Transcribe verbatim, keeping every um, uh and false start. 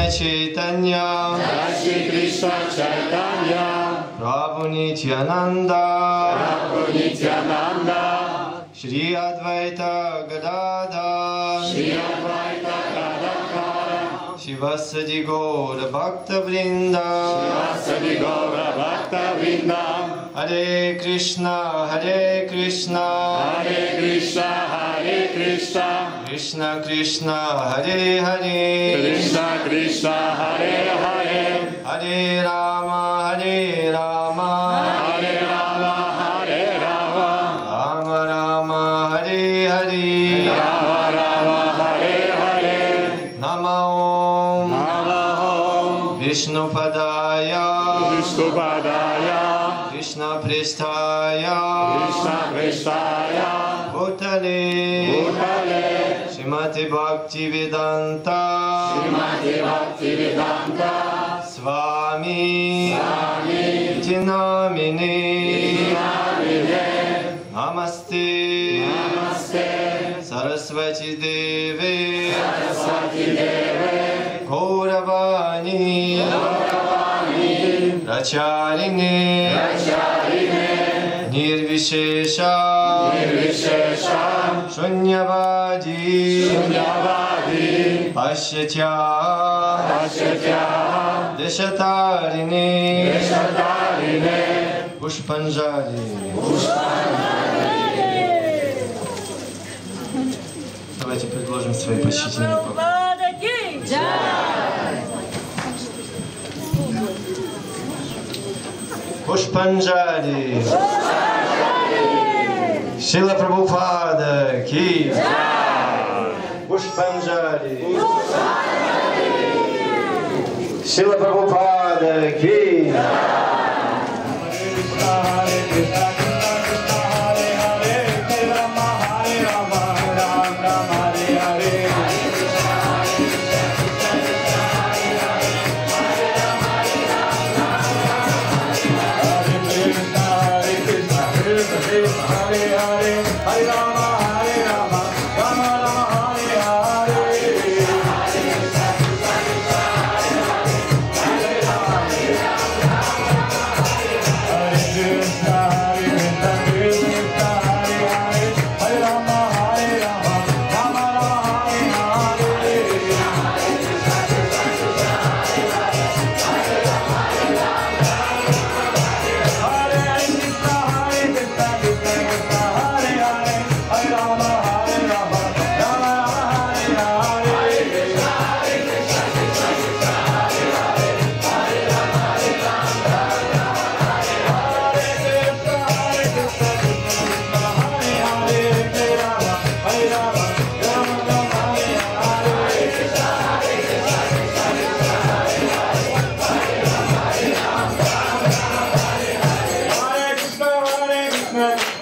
Jai Chaitanya, Jai Shri Krishna Chaitanya, Prabhu Nityananda, Prabhu Nityananda, Shri Advaita Gadadhar, Shri Advaita Gadadhar, Shivasadi Gaura Bhakta Vrinda, Shivasadi Gaura Bhakta Vrinda, Hare Krishna, Hare Krishna, Hare Krishna, Hare Krishna, Krishna Krishna, Hare Hare, Krishna Krishna, Hare Hare, Hare Rama, Hare Rama, Hare Rama, Hare Rama, Rama Rama, Hare Hare, Rama Rama, Hare Hare, Namo Namo Vishnu Padaya, Vishnupadaya, Krishna Prestaya, Krishna Prestaya, Bhutale, Bhutale, Srimati Bhakti Vedanta, Srimati Bhakti Vedanta, Swami, Swami, Iti Namine, Namine, Namaste, Namaste, Saraswati Deve, Saraswati Deve, Gauravani, Gauravani, Racharine, Acharine, Nirvishesha, Nirvishesha, Shunyavadi, Shunyavadi, Pashyatya, Pashyatya, Deshatarine, Deshatarine, Pushpanjali. Давайте предложим свои почтительные поклоны. Pushpanjali. Шрила Прабхупада ки. Pushpanjali. Шрила Прабхупада ки. Hare Krishna, Hare Krishna,